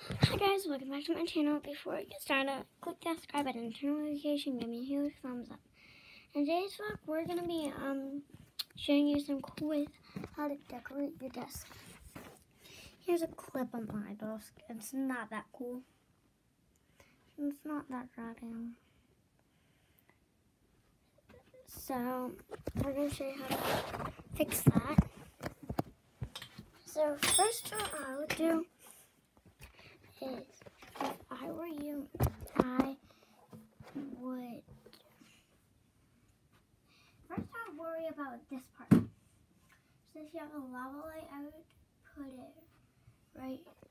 Hi guys, welcome back to my channel. Before I get started, click that subscribe button, turn on notification, give me a huge thumbs up. In today's vlog, we're gonna be showing you some cool ways how to decorate your desk. Here's a clip on my desk. It's not that cool. It's not that radical. So we're gonna show you how to fix that. So first what I would do is, if I were you, I would first I would worry about this part. So if you have a lava light, I would put it right here.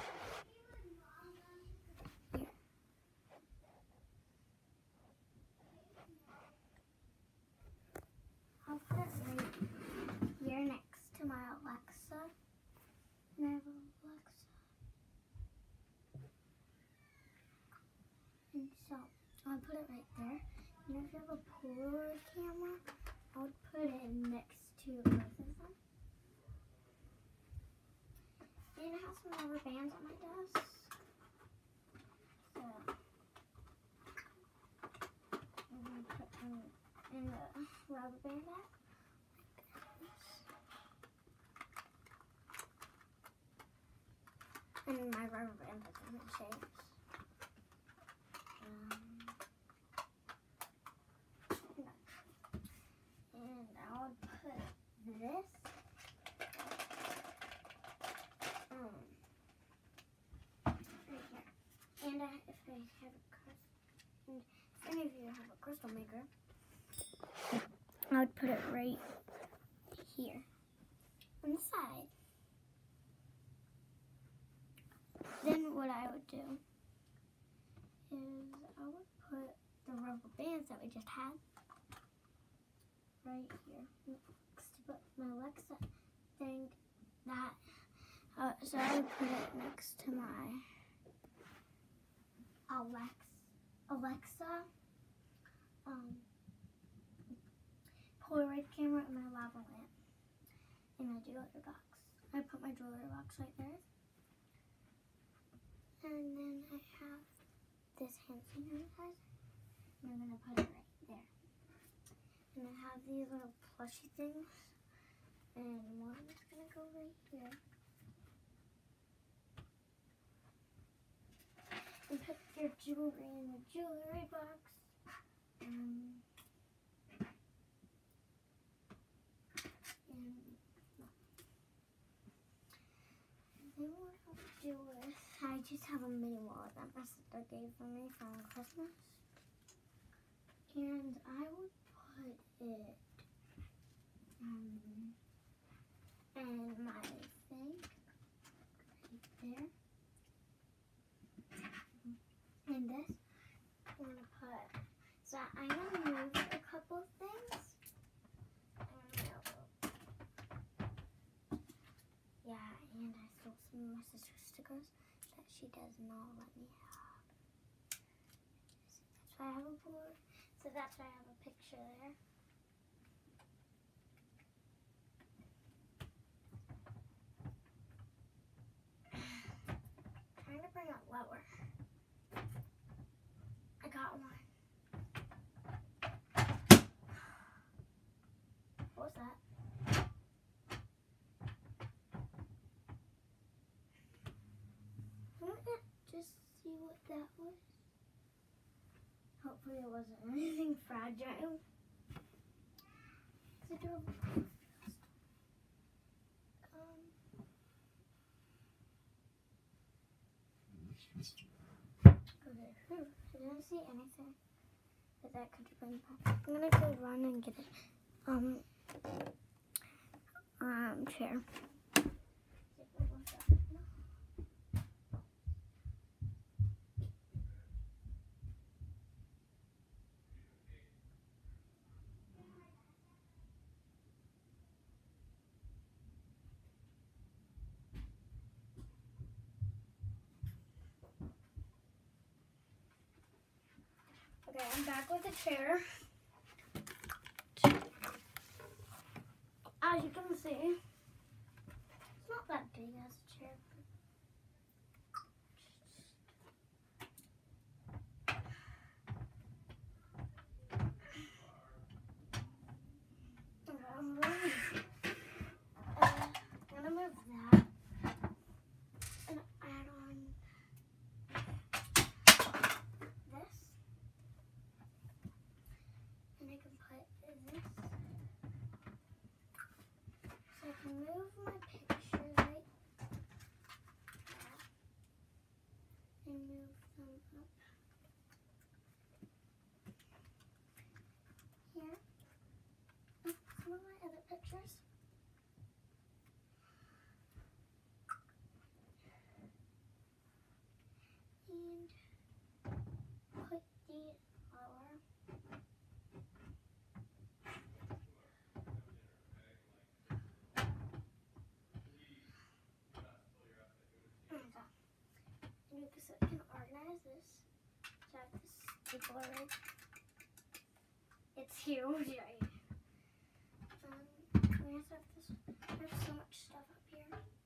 I'll put it right here next to my Alexa. And I have an Alexa. And so I'll put it right there. And if you have a Polaroid camera, I would put it next to both of them. And I have some rubber bands on my desk. So I'm going to put them in the rubber band bag. And my rubber band has different shapes. And I would put this right here. And if any of you have a crystal maker, I would put it right here on the side. Then what I would do is I would put the rubber bands that we just had right here next to my Alexa thing. So I would put it next to my Alexa Polaroid camera and my lava lamp and my jewelry box. I put my jewelry box right there. And then I have this hand sanitizer, and I'm going to put it right there. And I have these little plushy things, and one is going to go right here. And put your jewelry in the jewelry box. And then what I'll do is, I just have a mini wallet that my sister gave me from Christmas. And I would put it in my thing right there. And this, I'm going to put, so I'm going to move a couple of things. Yeah, and I stole some of my sister's stickers that she does not let me have. So that's why I have a board. So that's why I have a picture there. Trying to bring it lower. I got one. What was that? Just see what that was. Hopefully it wasn't anything fragile. It's adorable. Okay, I didn't see anything that could bring back. I'm gonna go run and get it. Chair. Okay, I'm back with the chair. As you can see, it's not that big as a chair. my picture right there and move them up here. Oh, some of my other pictures. And put these lower. And so I can organize this. So I have this stapler right. It's huge, right? We also have this. There's so much stuff up here.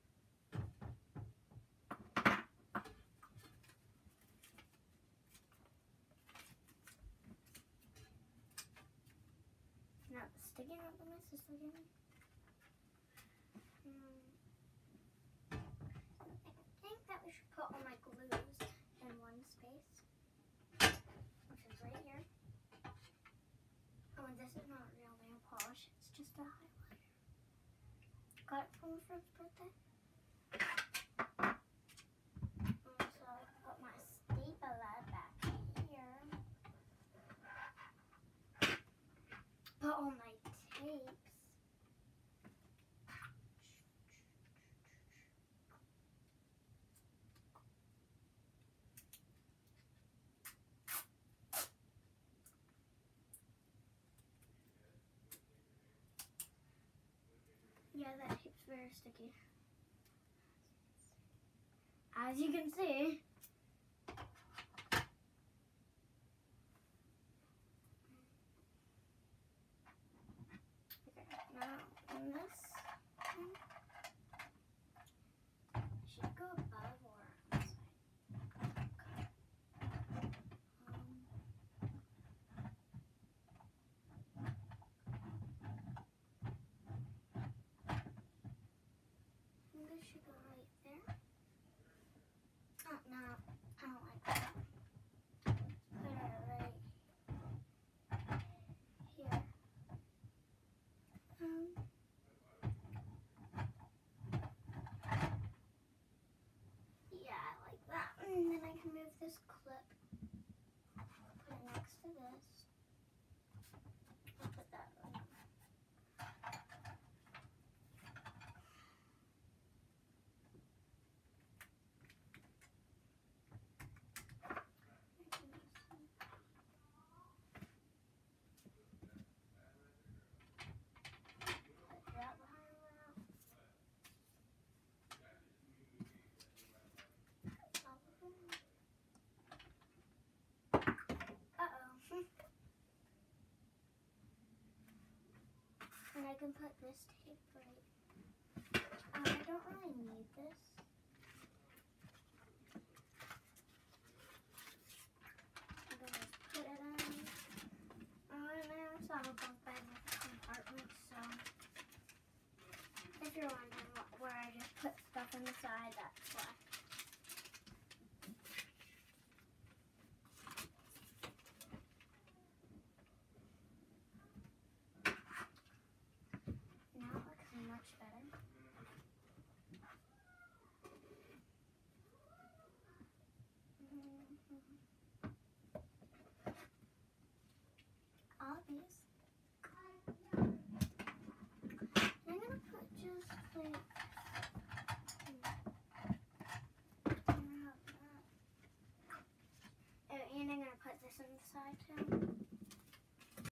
Not sticking out that my sister gave me. I think that we should put all my glues in one space, which is right here. Oh, and this is not real nail polish, it's just a highlighter. Got it for my friend's birthday. So I put my stapler back here. Put all my tapes. Yeah, that tape's very sticky. As you can see. Okay, now in this one, should go above or on the side. This should go right there. Oh, no, I don't like that. Put it right here. Yeah, I like that. And then I can move this clip. Put it next to this. I'll put that on. And I can put this tape right. I don't really need this. I'm gonna just put it in. And there's all the bunk bed compartments. So if you're wondering where I just put stuff on the side, that's why. Now it looks much better. All these. I'm gonna put just like and I'm gonna put this on the side too.